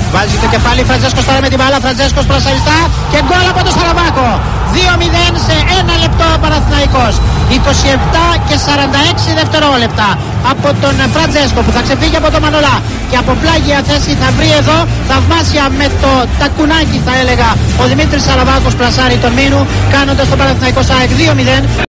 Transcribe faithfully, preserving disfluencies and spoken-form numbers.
Βάζει το κεφάλι Φραντζέσκος τώρα με την μπάλα. Φραντζέσκος προς αριστερά και γκολ από τον Σαραβάκο. δύο μηδέν σε ένα λεπτό ο Παναθηναϊκός. είκοσι επτά και σαράντα έξι δευτερόλεπτα από τον Φραντζέσκο που θα ξεφύγει από τον Μανολά και από πλάγια θέση θα βρει εδώ θαυμάσια με το τακουνάκι θα έλεγα ο Δημήτρης Σαραβάκος πλασάρει τον Μίνου κάνοντας τον Παναθηναϊκό ΑΕΚ δύο μηδέν.